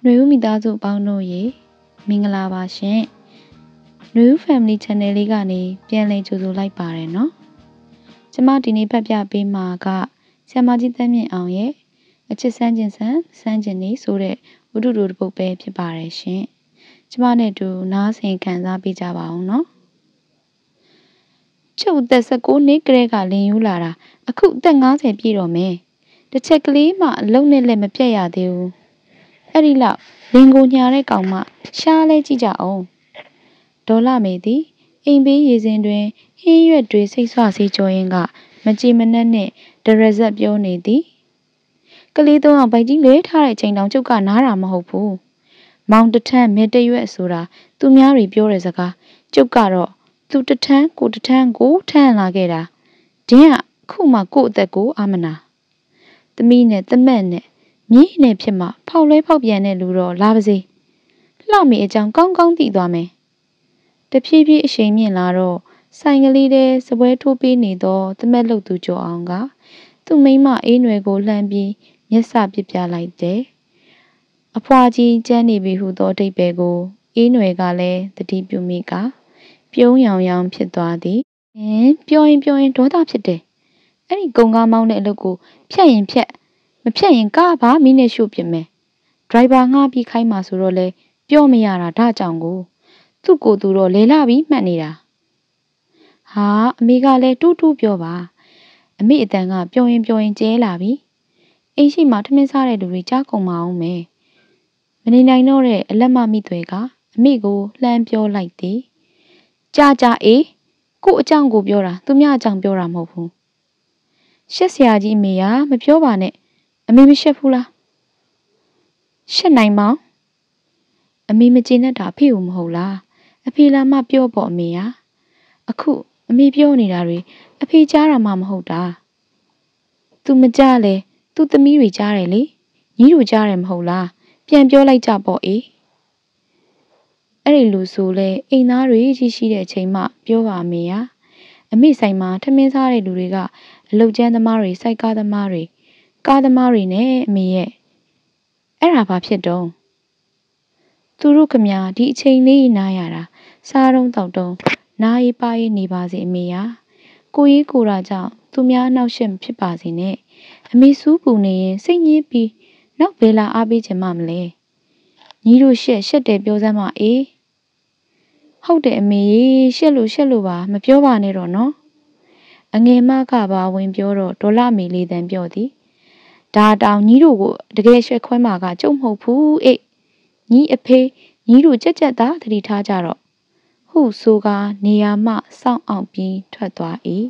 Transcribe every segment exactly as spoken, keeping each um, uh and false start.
ຫນွေဦးမိသားစုပေါင်းတို့ရေမင်္ဂလာပါရှင်ຫນွေဦး Family Channel လေးကနေပြန်လည်ကြိုဆိုလိုက်ပါတယ်နော်ကျမဒီနေ့ဖတ်ပြပေးမှာကဆရာမကြီးတန်းမြင့်အောင်ရဲ့အချစ်စမ်းကျင်ဆန်းစမ်းကျင်နေဆိုတဲ့ဝတ္ထုတိုတစ်ပုဒ်ပဲဖြစ်ပါတယ်ရှင်ကျမနဲ့တူနားဆင်ခံစားပေးကြပါအောင်နော်ကျုပ်သက်၁၉နှစ်ကလေးကလင်ယူလာတာအခုအသက်၅၀ပြည့်တော့မယ်တစ်ချက်ကလေးမှအလုံးနဲ့လည်းမပြတ်ရသေးဘူးအဲ့ဒီလောက်လင်ကိုညာတဲ့ကောင်မရှားလဲကြည့်ကြအောင်ဒေါ်လာမေသည်အိမ်ဘေးရေစင်တွင်ဟင်းရွက်တွေစိတ်ဆွစေးကြောရင်းကမကြည်မနှက်နဲ့ဒရဇက်ပြောနေသည်ကလေးသုံးအောင်ဗိုက်ကြီးလွဲထားတဲ့ချိန်တောင်ကျုပ်ကနားတာမဟုတ်ဘူးမောင်တထန်းမေတရွက်ဆိုတာသူများတွေပြောတဲ့စကားကျုပ်ကတော့သူတထန်းကိုတထန်းကိုထမ်းလာခဲ့တာဒင်းကခုမှကို့အသက်ကိုအာမနာသမီးနဲ့တမက်နဲ့မြင်းနဲ့ဖြစ်မှဖောက်လဲဖောက်ပြန်တဲ့လူတော့လာပါစေလှမေအကြောင်းကောင်းကောင်းသိသွားမယ်တဖြည်းဖြည်းအရှိန်မြင့်လာတော့ဆိုင်ကလေးထဲစပွဲထိုးပေးနေတော့တမက်လှုပ်သူကြော်အောင်ကသူ့မိန်းမအေးနွယ်ကိုလှမ်းပြီးမျက်စပစ်ပြလိုက်တယ်အဖွာကြီးကျန်းနေပြီဟုသောအဓိပ္ပာယ်ကိုအေးနွယ်ကလည်းသတိပြုမိကပြုံးရောင်ရောင်ဖြစ်သွားသည်ဟင်ပြောရင်ပြောရင်ဒေါသဖြစ်တယ်အဲ့ဒီကုံကားမောင်းတဲ့အလုပ်ကိုဖြတ်ရင်ဖြတ်မဖြတ်ရင်ကားပါမိနဲ့ရှို့ပြမယ်ဒရိုင်ဘာငှားပြီးခိုင်းမှဆိုတော့လေပြောမရတာဒါကြောင့်ကိုသူ့ကိုယ်သူတော့လဲလာပြီးမှတ်နေတာဟာအမေကလည်းတူးတူးပြောပါအမေအတန်ကပြောရင်ပြောရင်ကျဲလာပြီအိမ်ရှိမှထမင်းစားတဲ့လူတွေကြားကုန်မအောင်မယ်မနေနိုင်တော့တဲ့အလက်မမိသွဲကအမေကိုလှမ်းပြောလိုက်သည်ကြာကြာအေးကို့အကြောင်းကိုပြောတာသူများအကြောင်းပြောတာမဟုတ်ဘူးရှက်ဆရာကြီးအမေကမပြောပါနဲ့အမေမရှက်ဘူးလားရှက်နိုင်မောင်အမေမကျေနပ်တာအဖေကိုမဟုတ်လားအဖေလာမှပြောပေါ့အမေဟာအခုအမေပြောနေတာတွေအဖေကြားတာမှမဟုတ်တာသူမကြားလဲသူသမီးတွေကြားတယ်လေညီတို့ကြားတယ်မဟုတ်လားပြန်ပြောလိုက်ကြပေါ့အေးအဲ့ဒီလူဆိုလဲအိမ်သားတွေကြီးရှိတဲ့အချိန်မှပြောပါအမေဟာအမေဆိုင်မှာထမင်းစားတဲ့လူတွေကအလုတ်ကျန်းသမားတွေစိုက်ကားသမားတွေကားသမားတွေနဲ့အမေရဲ့အဲ့ဒါဘာဖြစ်တော့သူတို့ခမညာဒီအချိန်လေးနားရတာစားတုံးတောက်တုံးနားရေးပါရေးနေပါစေအမေဟာကိုရေးကိုရာကြောင့်သူများနှောက်ရှက်မဖြစ်ပါစေနဲ့အမေစူးပူနေရင်စိတ်ညစ်ပြီးနောက်ဘယ်လာအားပေးချင်မှမလဲညီတို့ရှက်ရှက်တယ်ပြောစမ်းမအေးဟုတ်တယ်အမေရှက်လို့ရှက်လို့ပါမပြောပါနဲ့တော့နော်အငယ်မကပါဝင်ပြောတော့ဒေါ်လာမေလေးတန်ပြောသည်ဒါတောင်ညီတို့ကိုတကယ်ရှက်ခွဲမှာကကျုံမဟုတ်ဘူးအေးညီအဖေညီတို့ကြက်ကြက်သားသတိထားကြတော့ဟုဆိုကနေရာမှစောင့်အောင်ပြီးထွက်သွား၏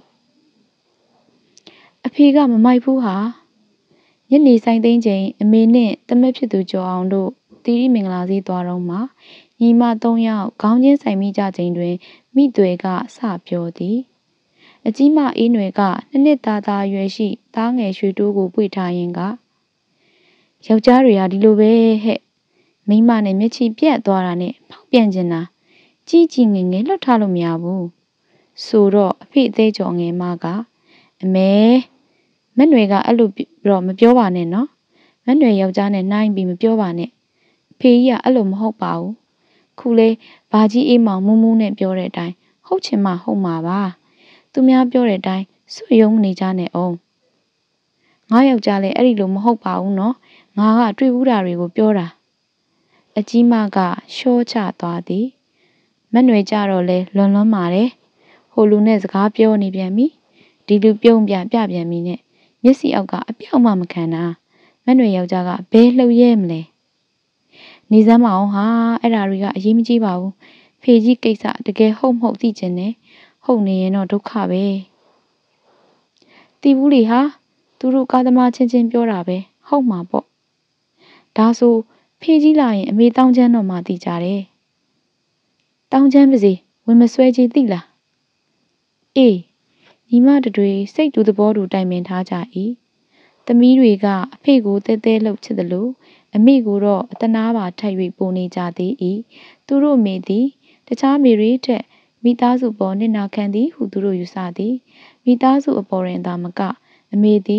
အဖေကမမိုက်ဘူးဟာညနေဆိုင်သိမ်းချိန်အမေနဲ့တမက်ဖြစ်သူကျော်အောင်တို့တီရီမင်္ဂလာဈေးသွားတော့မှညီမသုံးယောက်ခေါင်းချင်းဆိုင်မိကြချိန်တွင်မိသွဲကစပြောသည်အကြီးမအေးနွယ်ကနှစ်နှစ်သားသားရွယ်ရှိသားငယ်ရွှေတိုးကိုပွေထားရင်းကယောက်ျားတွေကဒီလိုပဲဟဲ့မိန်းမနဲ့မျက်ခြေပြက်သွားတာနဲ့ဖောက်ပြန်ကျင်တာကြီးကြီးငယ်ငယ်လွတ်ထားလို့မရဘူးဆိုတော့အဖေအသေးကျော်ငယ်မကအမဲမက်နွယ်ကအဲ့လိုတော့မပြောပါနဲ့နော်မက်နွယ်ယောက်ျားနဲ့နှိုင်းပြီးမပြောပါနဲ့ဖေကြီးကအဲ့လိုမဟုတ်ပါဘူးခုလေဘာကြီးအေးမောင်မူးမူးနဲ့ပြောတဲ့အတိုင်းဟုတ်ချင်မှဟုတ်မှာပါသူများပြောတဲ့အတိုင်းစွယုံနေကြနဲ့အောင်ငါယောက်ျားလည်းအဲ့ဒီလိုမဟုတ်ပါဘူးနော်ငါကတွေ့ဘူးတာတွေကိုပြောတာအကြီးမကရှော့ချသွားသည်မက်နွယ်ကြတော့လဲလွန်လွန်းပါတယ်ဟိုလူနဲ့စကားပြောနေပြန်ပြီဒီလူပြုံးပြပြပြန်ပြီနဲ့မျက်စိအောက်ကအပြောက်မှမခံတာမက်နွယ်ယောက်ျားကဘဲလှုပ်ရဲမလဲနေစမ်းမအောင်ဟာအဲ့ဒါတွေကအရေးမကြီးပါဘူးဖေကြီးကိစ္စတကယ်ဟုတ်မဟုတ်သိချင်တယ်ဟုတ်နေရင်တော့ဒုက္ခပဲတီးဘူးလေဟာသူတို့ကားသမားချင်းချင်းပြောတာပဲဟုတ်မှာပေါ့ဒါဆိုဖေကြီးလာရင်အမေတောင်းချမ်းတော့မှသိကြတယ်တောင်းချမ်းပါစေဝင်မဆွဲကြီးသိလားအေးညီမတွေစိတ်တူသဘောတူတိုင်ပင်ထားကြ၏သမီးတွေကအဖေကိုတဲတဲလှုပ်ချစ်တယ်လို့အမေကိုတော့အတနာပါထိုက်၍ပိုနေကြသေး၏သူတို့မိသည်တခြားမိတွေထက်မိသားစုပေါ်နစ်နာခံသည်ဟုသူတို့ယူဆသည်မိသားစုအပေါ်ရင်သာမကအမေသည်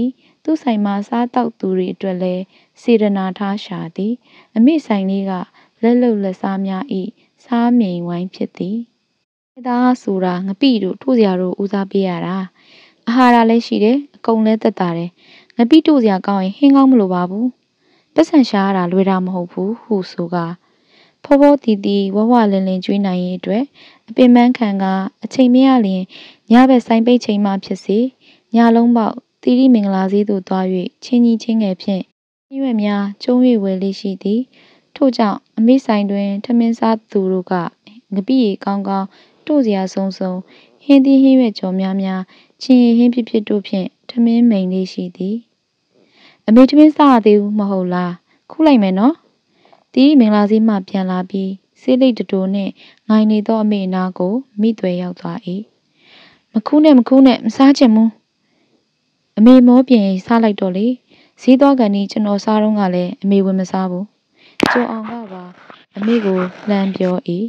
သူ့ဆိုင်မှာစားတောက်သူတွေအတွက်လည်းစေတနာထားရှာသည်အမိဆိုင်လေးကလက်လုံလက်စားများ၏စားမြိန်ဝိုင်းဖြစ်သည်အဲသားဆိုတာငပိတို့ထို့စရာတို့ဦးစားပေးရတာအာဟာရလည်းရှိတယ်အကုန်လည်းသက်သာတယ်ငပိတို့စရာကောင်းရင်ဟင်းကောင်းမလိုပါဘူးပတ်စံရှာရတာလွယ်တာမဟုတ်ဘူးဟုဆိုကဖောဖောတီတီဝဝလင်းလင်းကျွေးနိုင်ရေးအတွက်အပင်ပန်းခံကအချိန်မရလျင်ညဘက်ဆိုင်ပိတ်ချိန်မှဖြစ်စေညလုံးပေါက်တီရီမင်္ဂလာစည်းသို့သွား၍ချင်းကြီးချင်းငယ်ဖြင့်ညွန့်များကျုံး၍ဝယ်လေးရှိသည်ထို့ကြောင့်အမိဆိုင်တွင်ထမင်းစားသူတို့ကငပိရီကောင်းကောင်းတို့စရာဆုံးဆုံးဟင်းသီးဟင်းရွက်ကြော်များများချင်းရည်ဟင်းဖြစ်ဖြစ်တို့ဖြင့်ထမင်းမိန်လေးရှိသည်အမေထမင်းစားရသေးဘူးမဟုတ်လားခုလိုက်မယ်နော်တီရီမင်္ဂလာစည်းမှပြန်လာပြီးဆေးလိတ်တတိုနှင့်ငိုင်နေသောအမေနာကိုမိသွဲရောက်သွား၏မခူးနဲ့မခူးနဲ့မစားချင်ဘူးအမေမောပြင်စားလိုက်တော့လေဈေးသွားကန်ဒီကျွန်တော်စားတော့ကလည်းအမေဝင်မစားဘူးကျော်အောင်ကပါအမေကိုလှမ်းပြော၏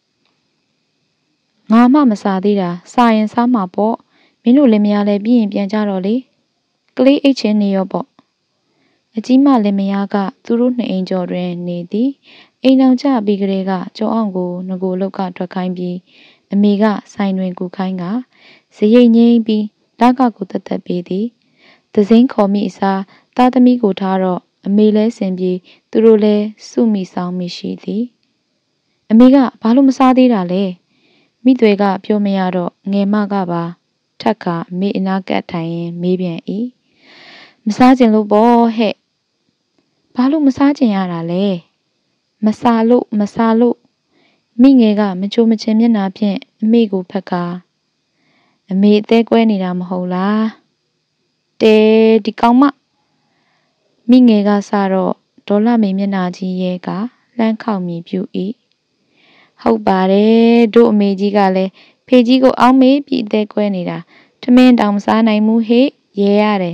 ငါမှမစားသေးတာစားရင်စားမှာပေါ့မင်းတို့လည်းမရလဲပြီးရင်ပြန်ကြတော့လေကလေးအိတ်ချင်းနေရောပေါ့အကြီးမလည်းမယားကသူတို့နှစ်အိမ်ကျော်တွင်နေသည်အိမ်အောင်ကျပြီးကလေးကကျော်အောင်ကိုငကိုလောက်ကထွက်ခိုင်းပြီးအမေကဆိုင်တွင်ကူခိုင်းကဇရိတ်ငိမ့်ပြီးဓာကကိုတသက်ပေးသည်သစိမ်းခေါ်မိအစားသားသမီးကိုထားတော့အမေလဲဆင်ပြေသူတို့လဲစုမိဆောင်မိရှိသည်အမေကဘာလို့မစားသေးတာလဲမိသွေကပြောမရတော့ငယ်မကပါထက်ကအမေအနာကပ်ထိုင်ရင်မေးပြန်၏မစားကျင်လို့ပေါ့ဟဲ့ဘာလို့မစားကျင်ရတာလဲမစားလို့မစားလို့မိငယ်ကမချိုမချင်မျက်နှာဖြင့်အမေကိုဖက်ကားအမေအသေးကွဲနေတာမဟုတ်လားတဲဒီကောင်မမိငယ်ကစတော့ဒေါ်လာမေမျက်နှာကြီးရဲကလှမ်းခေါက်မြည်ပြူ၏ဟုတ်ပါတယ်တို့အမေကြီးကလည်းဖေကြီးကိုအောင်းမေးပြီးအသေးကွဲနေတာထမင်းတောင်မစားနိုင်ဘူးဟေ့ရဲရတယ်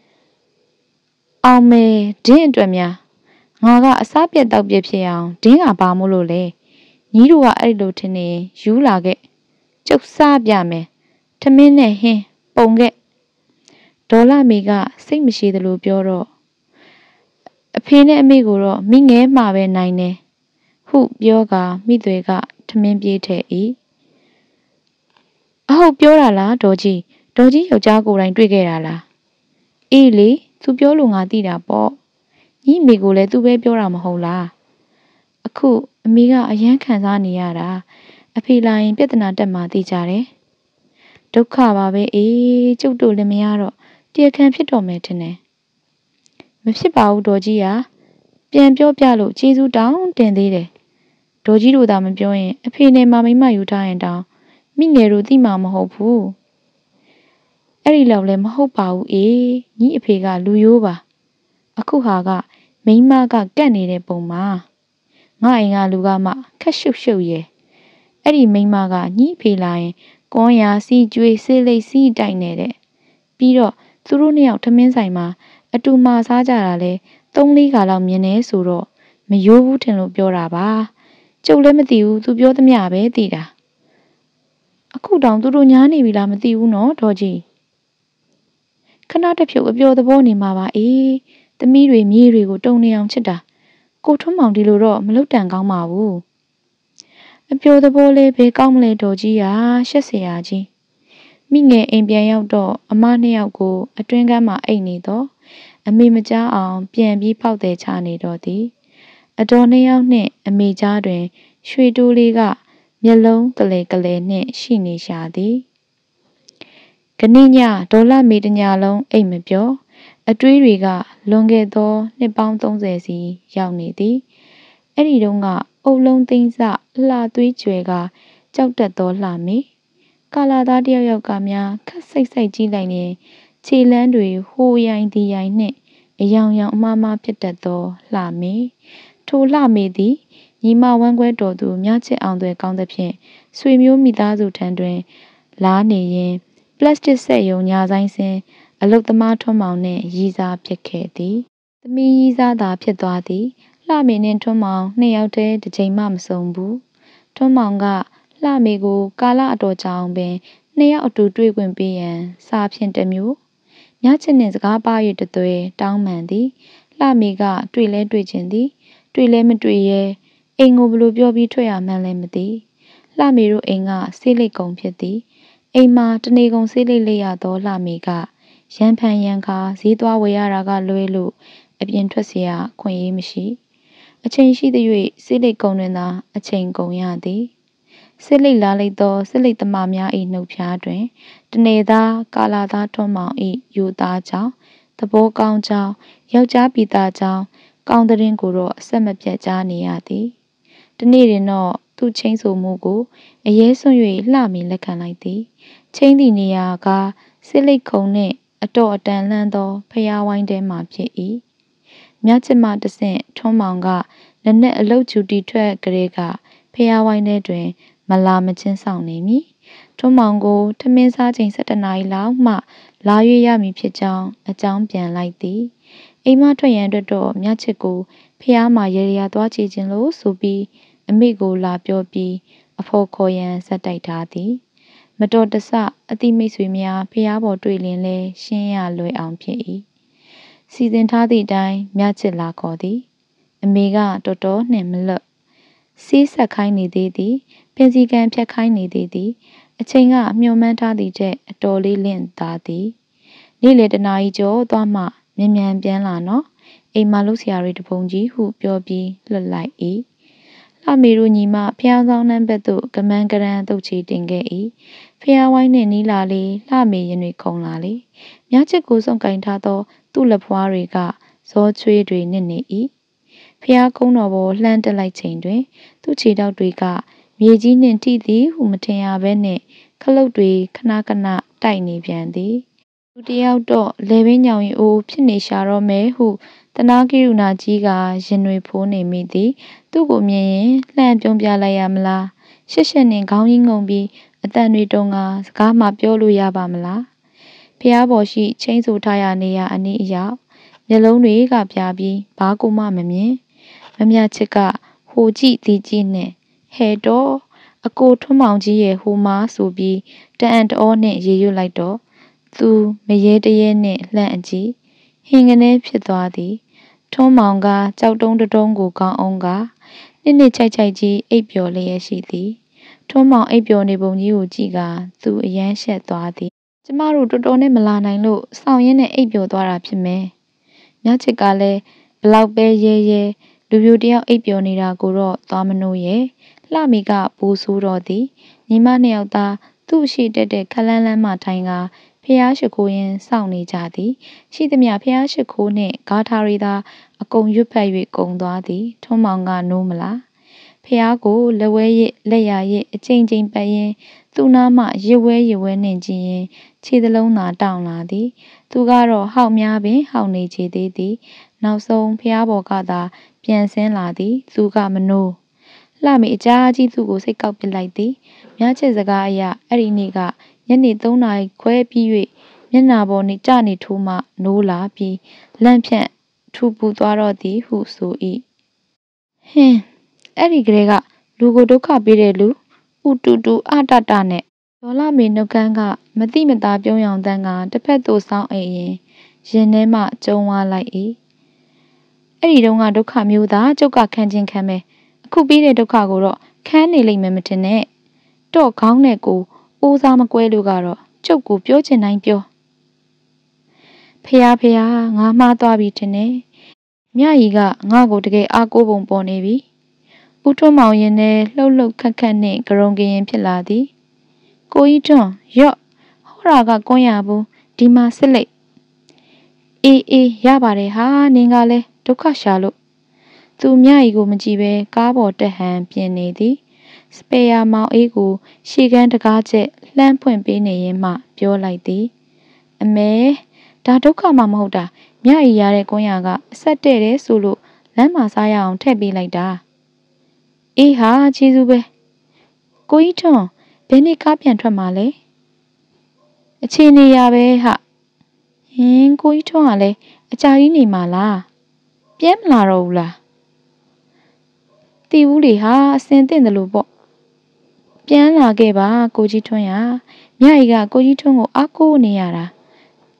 အောင်မေဒင်းအတွက်များငါကအစားပြက်တောက်ပြက်ဖြစ်အောင်ဒင်းကဘာမို့လို့လဲညီတို့ကအဲ့လိုထင်နေယူလာခဲ့ကျုပ်စားပြမယ်ထမင်းနဲ့ဟင်းပုံခဲ့ဒေါ်လာမေကစိတ်မရှိသလိုပြောတော့အဖေနဲ့အမေကိုတော့မိငဲမှာပဲနိုင်တယ်ဟုပြောကမိသွေကထမင်းပြေးထည့်၏အဟုတ်ပြောတာလားဒေါ်ကြီးဒေါ်ကြီးယောက်ျားကိုယ်တိုင်တွေ့ခဲ့တာလားအေးလေသူပြောလို့ငါသိတာပေါ့ညီမေကိုလည်းသူပဲပြောတာမဟုတ်လားအခုအမေကအယမ်းခံစားနေရတာအဖေလာရင်ပြဿနာတက်မှသိကြတယ်ဒုက္ခပါပဲအေးကျုပ်တို့လည်းမရတော့တရားခံဖြစ်တော်မယ်ထင်တယ်မဖြစ်ပါဘူးဒေါ်ကြီးကပြန်ပြောပြလို့ကျေးဇူးတောင်းတင်သေးတယ်ဒေါ်ကြီးတို့သာမပြောရင်အဖေနဲ့မမိမယူထားရင်တောင်မိငယ်တို့သိမှာမဟုတ်ဘူးအဲ့ဒီလောက်လည်းမဟုတ်ပါဘူးအေးညီအဖေကလူရိုးပါအခုဟာကမိမကကတ်နေတဲ့ပုံမှာငါအိမ်ကလူကမှခက်ရှုပ်ရှုပ်ရဲ့အဲ့ဒီမိမကညီအဖေလာရင်ကွန်ရာစီကျွေးဆေးလိတ်စီးတိုက်နေတဲ့ပြီးတော့သူတို့နှစ်ယောက်ထမင်းဆိုင်မှာအတူမှာစားကြတာလဲသုံးလေးခါလောက်မြင်နေဆိုတော့မယိုးဘူးထင်လို့ပြောတာပါကျုပ်လည်းမသိဘူးသူပြောသမျှပဲသိတာအခုတောင်သူတို့ညားနေပြီလားမသိဘူးနော်ဒေါ်ကြီးခဏတစ်ဖြုတ်အပျော်သဘောနေမှာပါအေးသမီးတွေမြေးတွေကိုတုံနေအောင်ချစ်တာကိုထွန်းမောင်ဒီလိုတော့မလုတ်တန်ကောင်းပါဘူးအပျော်သဘောလေးဘယ်ကောင်းမလဲဒေါ်ကြီးဟာရှက်เสียရကြီးမိငယ်အိမ်ပြန်ရောက်တော့အမနှစ်ယောက်ကိုအတွင်းကမ်းမှာအိတ်နေတော့အမေမကြားအောင်ပြန်ပြီးဖောက်တယ်ချနေတော့သည်အတော်နှစ်ယောက်နှင့်အမေကြားတွင်ရွှေတိုးလေးကမျက်လုံးကလေးကလေးနှင့်ရှိနေရှာသည်ကနေ့ညဒေါ်လာမေတညာလုံးအိတ်မပြောအတွေးတွေကလွန်ခဲ့သောနှစ်ပေါင်းသုံးဆယ်စီရောက်နေသည်အဲ့ဒီတုန်းကအုပ်လုံးသိန်းစလှသွေးကြွယ်ကကြောက်တတ်သောလှမေကာလာသားတယောက်ယောက်ကများခက်စိတ်စိတ်ကြီးလိုက်ရင်ခြေလန်းတွေဟိုရိုင်ဒီရိုင်နှင့်အယောင်ယောင်အမားမားဖြစ်တတ်သောလှမေထိုလှမေသည်ညီမဝမ်းခွဲတော်သူမြချစ်အောင်သွဲကောင်းသဖြင့်ဆွေမျိုးမိသားစုထံတွင်လားနေရင်ပလတ်စတစ်ဆက်ယုံညာဆိုင်စဉ်အလုတ်သမားထွန်းမောင်နှင့်ရီစားဖြစ်ခဲ့သည်သမီးရီစားသာဖြစ်သွားသည်လှမေနှင့်ထွန်းမောင်နှစ်ယောက်တည်းတစ်ချိန်မှမဆုံးဘူးထွန်းမောင်ကလှမေကိုကာလအတော်ကြာအောင်ပင်နှစ်ယောက်အတူတွေ့ခွင့်ပေးရန်စာဖြင့်တစ်မျိုးမြချစ်နှင့်စကားပါ၍တသွဲတောင်းမှန်သည်လှမေကတွေ့လဲတွေ့ခြင်းသည်တွေ့လဲမတွေ့ရဲအိမ်ကိုဘလို့ပြောပြီးထွက်ရမှန်းလဲမသိလှမေတို့အိမ်ကဆေးလိပ်ကုံဖြစ်သည်အိမ်မှာတနေကုန်ဆေးလိပ်လေးရသောလှမေကရန်ဖန်ရန်ခါဈေးသွားဝယ်ရတာကလွဲလို့အပြင်ထွက်เสียခွင့်ရေးမရှိအချိန်ရှိသ၍ဆေးလိပ်ကုံတွင်သာအချိန်ကုန်ရသည်စစ်လိတ်လာလိုက်သောစစ်လိတ်သမားများ၏နှုတ်ဖျားတွင်တနေသားကာလာသားထွန်းမောင်၏ယူသားကြောင့်သဘောကောင်းကြောင်းယောက်ျားပိသားကြောင်းကောင်းတဲ့ရင်ကိုတော့အဆက်မပြတ်ကြားနေရသည်တနေ့တွင်တော့သူ့ချင်းဆိုမှုကိုအရေးစွန့်၍လှမီလက်ခံလိုက်သည်ချင်းသည့်နေရာကစစ်လိတ်ခုံနှင့်အတော်အတန်လှမ်းသောဖျားဝိုင်းထဲမှဖြစ်၏မြတ်ချစ်မှတဆင့်ထွန်းမောင်ကလက်နဲ့အလုတ်ကျူတီထွက်ကလေးကဖျားဝိုင်းထဲတွင်မလာမချင်းဆောင်နေမည်ထွန်းမောင်ကိုထမင်းစားချိန်၁၇နာရီလောက်မှလာ၍ရမည်ဖြစ်ကြောင်းအကြောင်းပြန်လိုက်သည်အိမ်မထွက်ရန်အတွက်တော့မြတ်ချစ်ကိုဖျားမှရေရသွားချေခြင်းလို့ဆိုပြီးအမိကိုလာပြောပြီးအဖော်ခေါ်ရန်ဇက်တိုက်ထားသည်မတော်တဆအတိမိတ်ဆွေများဖျားပေါ်တွေ့လင်လဲရှင်းရလွယ်အောင်ဖြစ်၏စီစဉ်ထားသည့်အတိုင်းမြတ်ချစ်လာခေါ်သည်အမေကတော်တော်နှင့်မလွတ်စီးဆက်ခိုင်းနေသေးသည်ပင်စီကံဖြတ်ခိုင်းနေသေးသည်အချိန်ကမျှော်မှန်းထားသည့်ထက်အတော်လေးလင့်သားသည်နေ့လေတနာရီကျော်သွားမှမြန်မြန်ပြန်လာနော်အိမ်မလို့ဆရာတွေတပုံကြီးဟုပြောပြီးလွတ်လိုက်၏လှမေတို့ညီမဖျားဆောင်နှမ်းဘက်သို့ကမန်းကရန်တုတ်ချီတင်ခဲ့၏ဖျားဝိုင်းနှင့်နီးလာလေလှမေရင်တွေခုံလာလေမြချစ်ကိုစုံကင်ထားသောသူ့လက်ဖွားတွေကဇောချွေးတွေနစ်နေ၏ဖျားကုန်းတော်ပေါ်လှမ်းတက်လိုက်ချိန်တွင်သူ့ခြေထောက်တွေကမြေကြီးနှင့်ထိသည်ဟုမထင်ရဘဲနှင့်ခလုတ်တွေခဏခဏတိုက်နေပြန်သည်လူတယောက်တော့လေဘင်းညောင်ရီအိုးဖြစ်နေရှာတော့မယ်ဟုတနာကိရုဏာကြီးကရင်တွေဖိုးနေမိသည်သူ့ကိုမြင်ရင်လှမ်းပြုံးပြလိုက်ရမလားရှက်ရှက်နှင့်ခေါင်းကြီးငုံပြီးအတန်တွေတုံကစကားမှပြောလို့ရပါမလားဖျားပေါ်ရှိချင်းဆိုထားရနေရအနည်းအရောက်မျက်လုံးတွေကပြားပြီးဘာကိုမှမမြင်မမြချစ်ကဟိုကြည့်ဒီကြည့်နဲ့ဟဲ့တော့အကိုထွန်းမောင်ကြီးရဲ့ဟိုမားဆိုပြီးတအံ့တောနှင့်ရေရွတ်လိုက်တော့သူမရေတရေနှင့်လှန့်အကြည့်ဟင်ကနေဖြစ်သွားသည်ထွန်းမောင်ကကြောက်တုံးတုံးကိုကောင်းအောင်ကနှစ်နှစ်ချိုက်ချိုက်ကြီးအိပ်ပျော်လျက်ရှိသည်ထွန်းမောင်အိပ်ပျော်နေပုံကြီးကိုကြည့်ကသူအယမ်းရှက်သွားသည်ကျမတို့တော်တော်နဲ့မလာနိုင်လို့စောင့်ရင်းနဲ့အိပ်ပျော်သွားတာဖြစ်မယ်မြချစ်ကလည်းဘလောက်ပဲရဲရဲလူပြိုတယောက်အိပ်ပျော်နေတာကိုတော့သွားမနှိုးရဲ့လှမီကပိုးဆိုးတော့သည်ညီမနှစ်ယောက်သားသူ့ရှိတက်တဲ့ခလန်းလန်းမှထိုင်ကဖျားရှိခိုးရင်စောင့်နေကြသည်ရှိသမျှဖျားရှိခိုးနှင့်ဂါထာရီသာအကုန်ရွတ်ဖက်၍ကုံသွားသည်ထွန်းမောင်ကနိုးမလားဖျားကိုလက်ဝဲရစ်လက်ရရစ်အချိန်ချင်းပတ်ရင်သူ့နားမှရစ်ဝဲရစ်ဝဲနှင့်ကြည့်ရင်ခြေသလုံးသာတောင့်လာသည်သူကတော့ဟောက်များပင်ဟောက်နေချေသေးသည်နောက်ဆုံးဖျားပေါ်ကသာပြန်ဆင်းလာသည်သူကမနိုးလှမေအကြာကြီးသူ့ကိုစိတ်ကောက်ပစ်လိုက်သည်မြချစ်စကားအရအဲ့ဒီနေ့ကညနေသုံးနာရီခွဲပြီး၍မျက်နာပေါ်နေကြနေထိုးမှနိုးလာပြီးလန့်ဖြန့်ထူပူသွားတော့သည်ဟုဆို၏ဟင်းအဲ့ဒီကလေးကလူကိုဒုက္ခပေးတဲ့လူဥတူတူအတတနဲ့ဒေါ်လာမေနှုတ်ခမ်းကမတိမသားပြုံးရောင်တန်းကတစ်ဖက်သို့ဆောင်းအိမ်ရင်ရင်ထဲမှကျုံသွားလိုက်၏အဲ့ဒီတုန်းကဒုက္ခမျိုးသားကျုပ်ကခံချင်းခံမယ်အခုပြီးတဲ့ဒုက္ခကိုတော့ခန်းနေလိမ့်မယ်မထင်နဲ့တော့ခေါင်းနဲ့ကိုအိုးစားမကွဲလို့ကတော့ကျုပ်ကိုပြောချင်တိုင်းပြောဖះဖះငါမှားသွားပြီထင်တယ်မြကြီးကငါ့ကိုတကယ်အားကိုးပုံပေါ်နေပြီဦးထွန်းမောင်ရင်နဲ့လှုပ်လှုပ်ခတ်ခတ်နဲ့ကြုံကရင်ဖြစ်လာသည်ကိုကြီးထွန်းရော့ဟောရာကကွန်းရဘူးဒီမှာစစ်လိုက်အေးအေးရပါတယ်ဟာနင်ကလည်းဒုက္ခရှာလို့သူမြကြီးကိုမကြည့်ပဲကားပေါ်တက်ဟန်ပြင်နေသည်စပယ်ယာမောင်အေးကိုရှေ့ကန်းတကားချက်လှမ်းဖွင့်ပေးနေရင်မှပြောလိုက်သည်အမဲဒါဒုက္ခမှမဟုတ်တာမြကြီးရတဲ့ကွန်းရကအဆက်တဲ့တယ်ဆိုလို့လမ်းမှာစားရအောင်ထည့်ပေးလိုက်တာအေးဟာကျေးဇူးပဲကိုကြီးထွန်းဘယ်နေ့ကားပြန်ထွက်မှာလဲအချိန်နေရပဲဟာဟင်းကိုကြီးထွန်းကလည်းအကြာကြီးနေမှာလားပြန်မလာတော့ဘူးလားတီးဘူးလေဟာအစင်သင့်တယ်လို့ပေါ့ပြန်လာခဲ့ပါကိုကြီးထွန်းရမြကြီးကကိုကြီးထွန်းကိုအားကိုးနေရတာ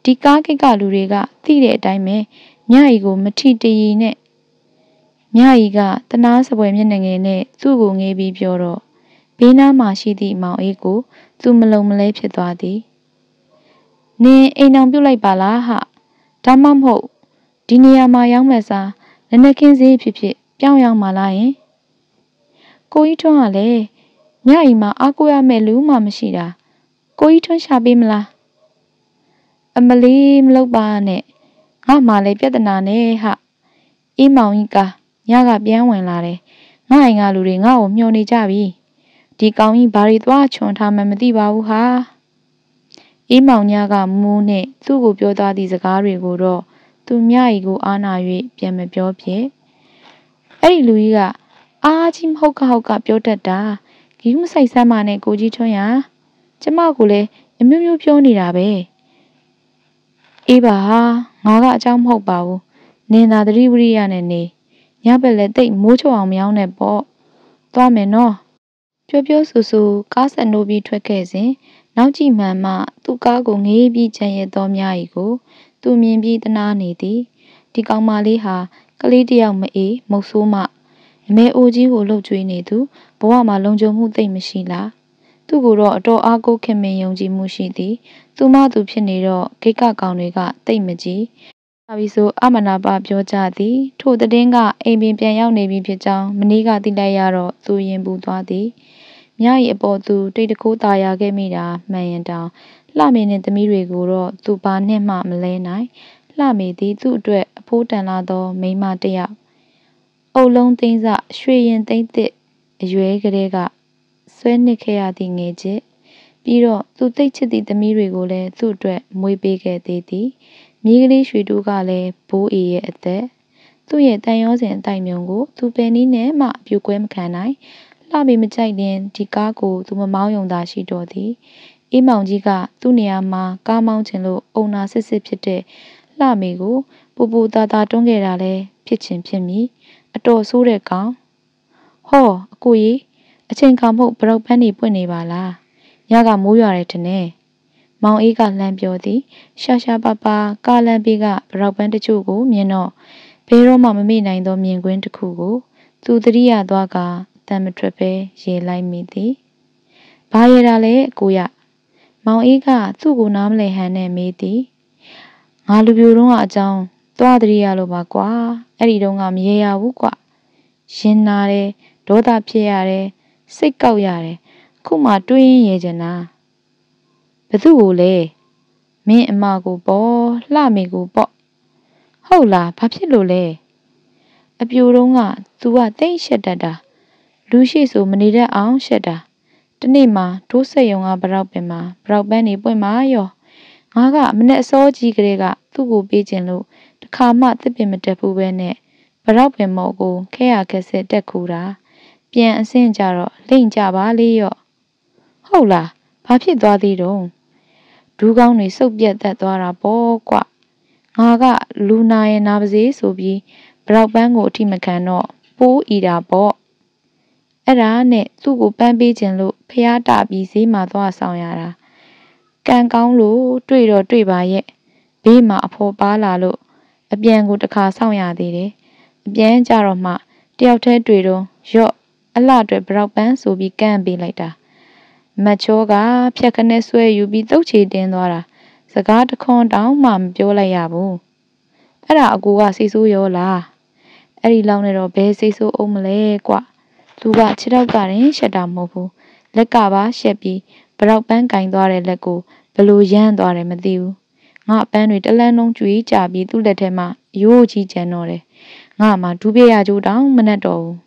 ဒီကားကိတ်ကလူတွေကသိတဲ့အတိုင်းပဲမြရီကိုမထီတရီနဲ့မြရီကတနာစပွဲမျက်နှာငယ်နဲ့သူ့ကိုငေးပြီးပြောတော့ဘေးနားမှာရှိသည့်မောင်အေးကိုသူမလုံမလဲဖြစ်သွားသည်နင်အိမ်အောင်ပြုတ်လိုက်ပါလားဟဒါမှမဟုတ်ဒီနေရာမှာရောက်မဲ့စားလက်နက်ခင်းစေးဖြစ်ဖြစ်ပြောင်းရောက်မှလားယင်ကိုကြီးထွန်းကလည်းမြရီမှာအားကိုးရမဲ့လူမှမရှိတာကိုကြီးထွန်းရှာပေးမလားအမလီမလုပ်ပါနဲ့ငါမှလည်းပြဿနာနဲ့ဟအေးမောင်ကြီးကညကပြန်ဝင်လာတယ်ငါ့အိမ်ကလူတွေငါ့ကိုမျှော်နေကြပြီဒီကောင်ကြီးဘာတွေသွားချွန်ထားမှမသိပါဘူးဟာအေးမောင်ညကမူးနဲ့သူ့ကိုပြောသွားသည့်စကားတွေကိုတော့သူမြရီကိုအားနာ၍ပြန်မပြောဖြစ်အဲ့ဒီလူကြီးကအားကြီးမဟုတ်ကဟုတ်ကပြောတတ်တာဂီးမဆိုင်ဆမ်းမနဲ့ကိုကြီးထွန်းရကျမကိုလည်းအမျိုးမျိုးပြောနေတာပဲအေးပါဟာငါကအကြောင်းမဟုတ်ပါဘူးနင်သာသတိဝိရိယနဲ့နေညဘက်လည်းတိတ်မိုးချုံအောင်မယောင်းနဲ့ပေါ့သွားမယ်နော်ပြောပြောဆူဆူကားဆက်နိုးပြီးထွက်ခဲ့စဉ်နောက်ကြည့်မှန်မှသူ့ကားကိုငေးပြီးချန်ရသောမြရီကိုသူမြင်ပြီးတနာနေသည်ဒီကောင်မလေးဟာကလေးတယောက်မအေးမုတ်ဆိုးမှအမေအိုကြီးကိုလှုပ်ကြွေးနေသူဘဝမှာလုံခြုံမှုသိမ့်မရှိလားသူ့ကိုတော့အတော်အားကိုးခင်မင်ယုံကြည်မှုရှိသည်သူမသူဖြစ်နေတော့ဂိတ်ကကောင်တွေကတိတ်မကြည့်။ဒါပြီးဆိုအမနာပပြောကြသည်ထို့တဲ့ကအိမ်ပင်ပြန်ရောက်နေပြီဖြစ်ကြောင်းမနေ့ကသိလိုက်ရတော့သူရင်ပူသွားသည်။မြရီအပေါ်သူတိတ်တကိုးตายရခဲ့မိတာမှန်ရင်တောင်လှမေနဲ့သမီးတွေကိုတော့သူဘာနဲ့မှမလဲနိုင်။လှမေသည်သူ့အတွက်အဖိုးတန်လာသောမိန်းမတစ်ယောက်။အုပ်လုံးသိန်းစရွှေရင်သိန်းသစ်အရွယ်ကလေးကဆွဲနစ်ခဲ့ရသည့်ငယ်ချစ်ပြီးတော့သူသိချစ်သည့်သမီးတွေကိုလည်းသူ့အတွက်မွေးပေးခဲ့သေးသည်မြေကလေးရွှေတိုးကလည်းဘိုးအေရဲ့အသက်သူ့ရဲ့တန်ရောစဉ်အတိုက်မြုံကိုသူပဲနည်းနဲ့မှပြိုကွဲမခံနိုင်လှမေမကြိုက်ရင်ဒီကားကိုသူမမောင်းယုံသာရှိတော့သည်အေးမောင်ကြီးကသူ့နေရာမှာကားမောင်းချင်လို့အုံနာစစ်စစ်ဖြစ်တဲ့လှမေကိုပူပူတာတာတွန်းခဲ့တာလည်းဖြစ်ချင်ဖြစ်မိအတော်ဆိုးတဲ့ကောင်ဟောအကိုကြီးအချိန်ခါမဟုတ်ဘရောက်ပန်းနေပွင့်နေပါလားညကမိုးရွာတယ်ထင်တယ်မောင်အေးကလှမ်းပြောသည်ရှာရှာပါပါကားလမ်းပေးကဘရောက်ပန်းတချို့ကိုမြင်တော့ဘဲတော့မှမမေ့နိုင်သောမြင်ကွင်းတစ်ခုကိုသူသတိရသွားကအတန်မထွက်ပဲရေလိုက်မိသည်ဘာရတာလဲအကိုရမောင်အေးကသူ့ကိုနားမလည်ဟန်နဲ့မေးသည်ငါလူပြိုတော့အကြောင်းသွားသတိရလို့ပါကွာအဲ့ဒီတော့ကမရေရဘူးကွရင်နာတယ်ဒေါသဖြစ်ရတယ်စိတ်ကောက်ရတယ်ခုမှတွေးရင်ရကြနာဘသူ့ကိုလဲမင်းအမကိုပေါ့လှမေကိုပေါ့ဟုတ်လားဘာဖြစ်လို့လဲအပြိုတုံးက तू ကတိတ်ရှက်တတ်တာလူရှိဆိုမနေတတ်အောင်ရှက်တာတနေ့မှဒိုးဆက်ယုံကဘရောက်ပင်မှာဘရောက်ပန်းနေပွင့်မှာရောငါကမနဲ့အစောကြီးကလေးကသူ့ကိုပေးခြင်းလို့တခါမှတစ်ပင်မတက်ဘူးပဲနဲ့ဘရောက်ပင်မော်ကိုခဲရခက်စစ်တက်ခူတာပြန်အဆင့်ကြတော့လိမ့်ကြပါလေရော့ဟုတ်လားဘာဖြစ်သွားသေးတုံးဒူးကောင်းတွေစုပ်ပြတ်သက်သွားတာပေါ့ကွငါကလူနာရဲ့နာပါစေဆိုပြီးဘရောက်ပန်းကိုအထိမခံတော့ပိုးဤတာပေါ့အဲ့ဒါနဲ့သူ့ကိုပန်းပေးခြင်းလို့ဖျားတာပြီးဈေးမှာသွားဆောင်ရတာကံကောင်းလို့တွေ့တော့တွေ့ပါရဲ့ဘေးမှာအဖော်ပါလာလို့အပြန်ကိုတစ်ခါဆောင်ရသေးတယ်အပြန်ကြတော့မှတယောက်တည်းတွေ့တော့ရော့အလှအတွက်ဘရောက်ပန်းဆိုပြီးကန့်ပေးလိုက်တာမတ်ချောကဖြက်ခနဲ့ဆွဲယူပြီးတုတ်ချေတင်းသွားတာစကားတခွန်းတောင်မှမပြောလိုက်ရဘူးအဲ့ဒါအကူကစိတ်ဆိုးရောလားအဲ့ဒီလောက်နဲ့တော့ဘယ်စိတ်ဆိုးအောင်မလဲကွသူကခြေထောက်ကရင်ရှက်တာမဟုတ်ဘူးလက်ကပါရှက်ပြီးဘရောက်ပန်းကင်သွားတဲ့လက်ကိုဘလို့ရမ်းသွားတယ်မသိဘူးငါပန်းတွေတလန်းလုံးကျွေးကြပြီးသူ့လက်ထဲမှာရိုးကြီးကျန်တော့တယ်ငါမှဒူးပြရကြိုးတောင်မနဲ့တော့ဘူး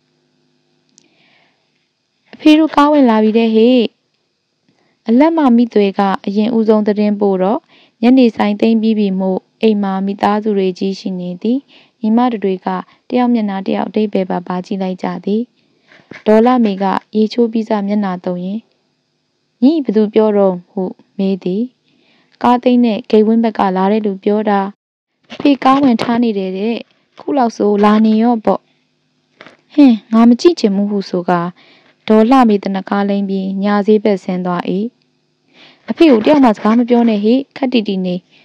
အဖေတို့ကားဝင်လာပြီတဲ့ဟေ့အလက်မမိသွေကအရင်ဦးဆုံးသတင်းပို့တော့ညနေဆိုင်သိမ်းပြီးပြီမို့အိမ်မှာမိသားစုတွေကြီးရှိနေသည်ညီမတွေကတယောက်မျက်နှာတယောက်အတိတ်ပဲပါပါကြည့်လိုက်ကြသည်ဒေါ်လာမေကရေချိုးပြီးစားမျက်နှာသုံးရင်ညီဘသူပြောတော့ဟုမေးသည်ကားသိမ်းတဲ့ဂိတ်ဝင်းဘက်ကလာတဲ့လူပြောတာဖေကားဝင်ထားနေတယ်တဲ့ခုလောက်ဆိုလာနေရော့ပေါ့ဟင်းငါမကြည့်ချင်ဘူးဟုဆိုကဒေါ်လာမေတနကားလိမ့်ပြီးညာစည်းဘက်ဆင်းသွား၏အဖေကိုတယောက်မှစကားမပြောနဲ့ဟေ့ခက်တီတီနေ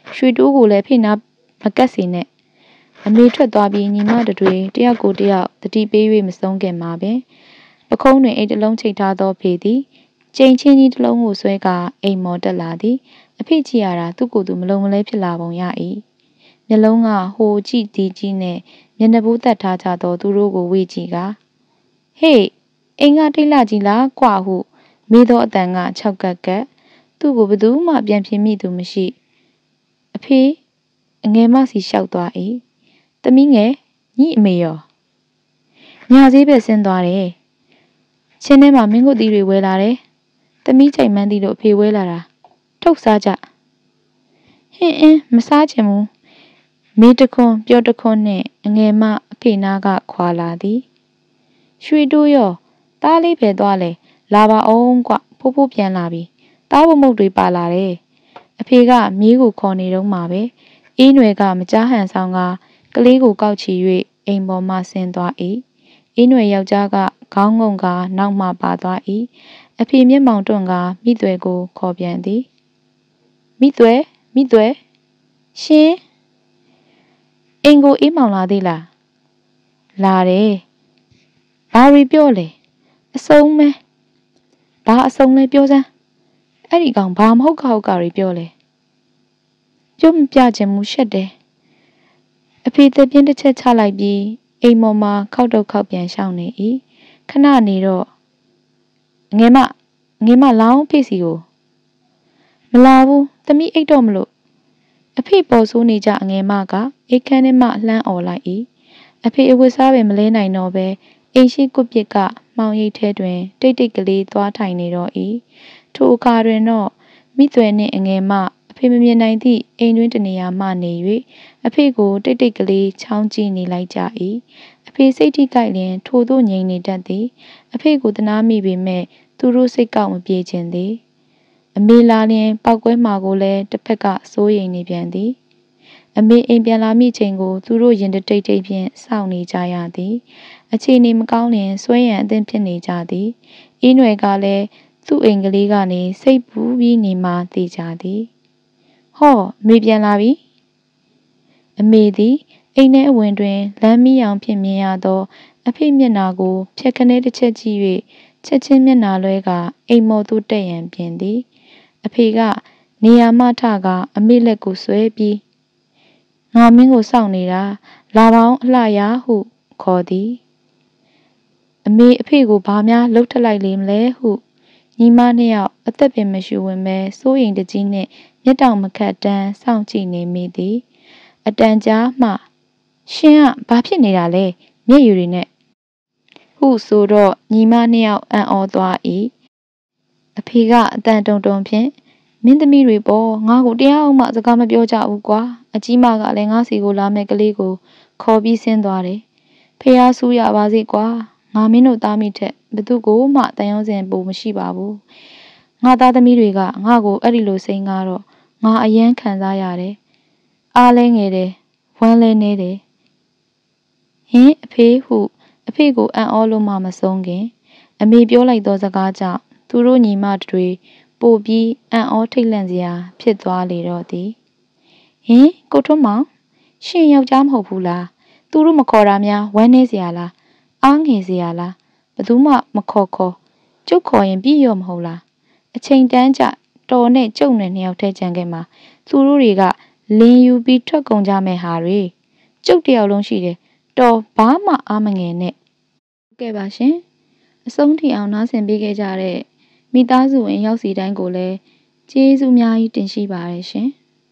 ရွှေတိုးကိုလည်းဖိနာမကတ်စေနဲ့အမေထွက်သွားပြီးညီမတွေတယောက်ကိုတယောက်တတိပေး၍မဆုံးခင်မှာပင်ပခုံးတွင်အိတ်တလုံးချိတ်ထားသောဖေသည်ကျိန်ချင်းကြီးတစ်လုံးကိုဆွဲကာအိမ်မော်တက်လာသည်အဖေကြည့်ရတာသူ့ကိုယ်သူမလုံးမလဲဖြစ်လာပုံရ၏မျက်လုံးကဟိုကြည့်ဒီကြည့်နဲ့မျက်နှာပိုးသက်ထားကြသောသူတို့ကိုဝေ့ကြည့်ကဟေးအိမ်ကတိတ်လာကြီးလားကွာဟုမေးသောအတန်က၆ကက်ကက်သူ့ကိုဘယ်သူမှပြန်ဖြေမိသူမရှိအဖေအငယ်မစီလျှောက်သွား၏သမီးငယ်ညီအမေရောညာစည်းပဲဆင်းသွားတယ်ချင်းထဲမှာမင်းကိုတီးတွေဝဲလာတယ်သမီးချိန်မှန်းတီးလို့အဖေဝဲလာတာထုတ်စားကြဟင်းအင်းမစားချင်ဘူးမေးတခွန်းပြောတခွန်းနဲ့အငယ်မအဖေနာကခွာလာသည်ရွှေတိုးရောတားလေးပဲသွားလေလာပါအောင်ကွဖိုးဖိုးပြန်လာပြီတားဝမုတ်တွေပါလာတယ်အဖေကမြေးကိုခေါ်နေတော့မှာပဲအေးနွယ်ကမကြားဟန်ဆောင်ကကလေးကိုကောက်ချီ၍အိမ်ပေါ်မှဆင်းသွား၏အေးနွယ်ယောက်ျားကခေါင်းငုံကနောက်မှပါသွား၏အဖေမျက်မှောင်တွန့်ကမိသွဲကိုခေါ်ပြန်သည်မိသွဲမိသွဲရှင်အင်ကိုအေးမောင်လာသေးလားလာတယ်ဘာရီပြောလဲအစုံမဲဘာအစုံလဲပြောစမ်းအဲ့ဒီကောင်ဘာမဟုတ်ကဟုတ်ကရီပြောလဲပြုံးမပြချင်မှုရှက်တယ်အဖေသက်ပြင်းတစ်ချက်ချလိုက်ပြီးအိမ်ပေါ်မှာခောက်တော့ခောက်ပြန်ရှောင်နေ၏ခဏနေတော့ငယ်မငယ်မလောင်းဖေးစီကိုမလာဘူးသမီးအိတ်တော့မလို့အဖေပေါ်ဆိုးနေကြအငယ်မကအိတ်ခမ်းထဲမှလှမ်းអော်လိုက်၏အဖေအဝတ်စားပင်မလဲနိုင်တော့ပဲအိမ်ရှိကွပစ်ကမှောင်ရိပ်ထဲတွင်တိတ်တိတ်ကလေးသွားထိုင်နေတော့၏ထိုအခါတွင်တော့မိသွဲနှင့်အငယ်မအဖေမမြင်နိုင်သည့်အိမ်တွင်တနေရာမှနေ၍အဖေကိုတိတ်တိတ်ကလေးချောင်းကြည့်နေလိုက်ကြ၏အဖေစိတ်ထိကြိုက်လျင်ထိုသို့ငြိမ်နေတတ်သည်အဖေကိုတနာမိပေမဲ့သူတို့စိတ်ကောက်မပြေခြင်းသည်အမေလာလျင်ပောက်ကွဲမှာကိုလည်းတစ်ဖက်ကစိုးရိမ်နေပြန်သည်အမေအိမ်ပြန်လာမိချိန်ကိုသူတို့ရင်တတိတ်တိတ်ဖြင့်စောင့်နေကြရသည်အခြေအနေမကောင်းလျင်ဆွဲရန်အသင့်ဖြစ်နေကြသည်အင်းနွယ်ကလည်းသူ့အိမ်ကလေးကနေစိတ်ပူပြီးနေမှသိကြသည်ဟောအမေပြန်လာပြီအမေသည်အိမ်ထဲအဝင်တွင်လမ်းမီးအောင်ဖြင့်မြင်ရသောအဖေမျက်နှာကိုဖြက်ခနဲတစ်ချက်ကြည့်၍ချက်ချင်းမျက်နှာလွဲကအိမ်မော်သို့တက်ရန်ပြင်သည်အဖေကနေရာမထကအမေလက်ကိုဆွဲပြီးငါမင်းကိုစောင့်နေတာလာပေါင်းအလှရဟုခေါ်သည်အမေအဖေကိုဘာများလှုပ်ထလိုက်လေမလဲဟုညီမနှစ်ယောက်အသက်ပင်မရှူဝင်ပဲစိုးရိမ်တကြီးနှင့်မျက်တောင်မခတ်တန်းစောင့်ကြည့်နေမိသည်အတန်ကြာမှရှင်ကဘာဖြစ်နေတာလဲမျက်ရည်တွေနဲ့ဟုဆိုတော့ညီမနှစ်ယောက်အံ့ဩသွား၏အဖေကအတန်တုံတုံဖြင့်မင်းသမီးတွေပေါ်ငါ့ကိုတရားအောင်မှစကားမပြောကြဘူးကွာအကြီးမကလည်းငါ့စီကိုလာမဲ့ကလေးကိုခေါ်ပြီးဆင်းသွားတယ်ဖေဟာဆူရပါစေကွာငါမင်းတို့သားမိထက်ဘသူကိုမှတန်ရုံးစင်ပိုမရှိပါဘူးငါသားသမီးတွေကငါ့ကိုအဲ့ဒီလိုစိန်ကားတော့ငါအယမ်းခံစားရတယ်အားလဲငယ်တယ်ဝမ်းလဲနေတယ်ဟင်အဖေဟုအဖေကိုအံ့ဩလို့မှမဆုံးခင်အမေပြောလိုက်သောစကားကြောင့်သူတို့ညီမတွေပို့ပြီးအံ့ဩထိတ်လန့်စရာဖြစ်သွားလေတော့သည်ဟင်ကိုထွန်းမောင်ရှင်ယောက်ျားမဟုတ်ဘူးလားသူတို့မခေါ်တာများဝမ်းနေစရာလားအားငယ်စရာလားဘသူမှမခေါ်ခေါ်ကျုပ်ခေါ်ရင်ပြီးရောမဟုတ်လားအချိန်တန်းကြတော်နဲ့ကျုပ်နဲ့နှစ်ယောက်ထဲကြံခဲ့မှာသူတို့တွေကလင်းယူပြီးထွက်ကုန်ကြမဲ့ဟာတွေကျုပ်တယောက်လုံးရှိတယ်တော်ဘာမှအားမငယ်နဲ့ဟုတ်ကဲ့ပါရှင်အဆုံးထိအောင်နားဆင်ပေးခဲ့ကြတဲ့မိသားစုဝင်ရောက်စီတိုင်းကိုလည်းကျေးဇူးအများကြီးတင်ရှိပါတယ်ရှင်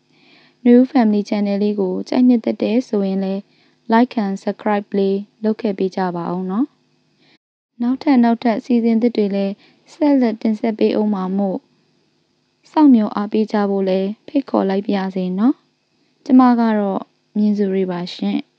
New Family Channel လေးကိုကြိုက်နှစ်သက်တဲ့ဆိုရင်လည်း Like and Subscribe လေးလုပ်ခဲ့ပေးကြပါအောင်နော်နောက်ထပ်နောက်ထပ်စီစဉ်သစ်တွေလည်းဆက်လက်တင်ဆက်ပေးအောင်ပါမို့စောင့်မျှော်အားပေးကြဖို့လည်းဖိတ်ခေါ်လိုက်ပါရစေနော်ကျမကတော့မြင်စုရီပါရှင်